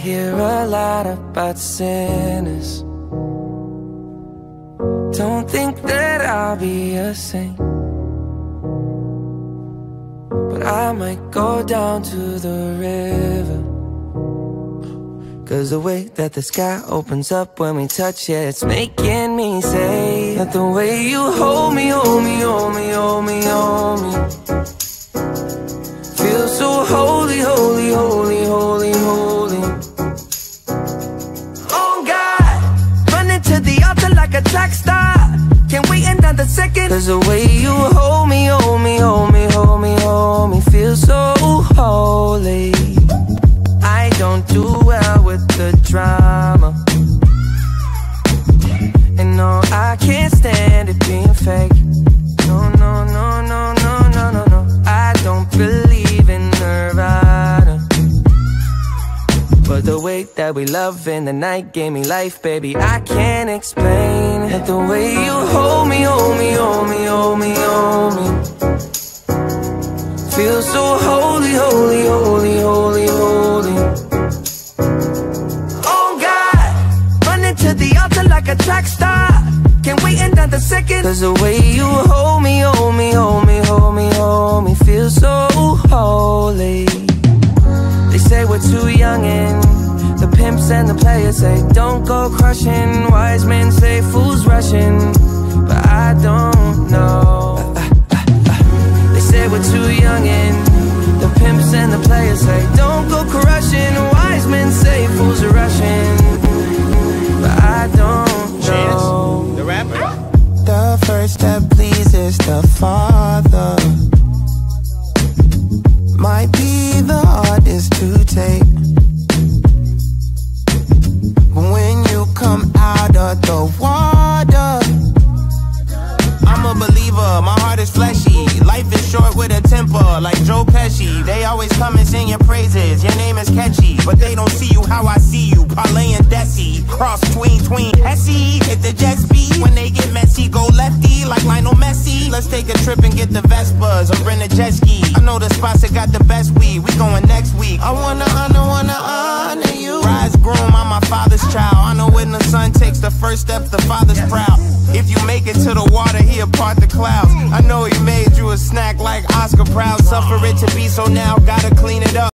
hear a lot about sinners. Don't think that I'll be a saint, but I might go down to the river. 'Cause the way that the sky opens up when we touch it, it's making me say that the way you hold me, hold me, hold me, hold me, hold me, feels so holy, holy, holy, holy, holy. Oh God, running to the altar like a track star, can't wait another second. 'Cause the way you hold me, hold me, hold me, hold me, hold me, feels so holy. I don't do well with the drama, and no, I can't stand it being fake. No, no, no, no, no, no, no, no. I don't believe in Nirvana, but the way that we love in the night gave me life, baby. I can't explain it. The way you hold me, hold me, hold me, hold me, hold me, feels so holy, holy, holy, holy, holy. Oh God, running to the altar like a track star, can't wait another second. 'Cause the way you hold me, hold me, hold me, hold me, hold me, feels so holy. They say we're too young and the pimps and the players say don't go crushing. Wise men say fools rushing, but I don't know. They say we're too young and the pimps and the players say don't go crushing. Wise men say fools are rushing, but I don't know. Chance, the rapper. The first step pleases the Father, might be the hardest to take, but when you come out of the water, I'm a believer, my heart is fleshy. Life is short with a temper, like Joe Pesci. They always come and sing your praises, your name is catchy, but they don't see you how I see you. Parlay and Desi, cross tween Hesse. Hit the jet speed, when they get messy, go lefty like Lionel Messi. Let's take a trip and get the Vespas or rent a jet ski. I know the spots that got the best weed, we going next week. I wanna honor you. Rise groom, I'm my father's child. I know when the son takes the first step, the father's proud. If you make it to the water, he'll part the clouds. I know he made you a snack like Oscar Proud. Suffer it to be, so now gotta clean it up.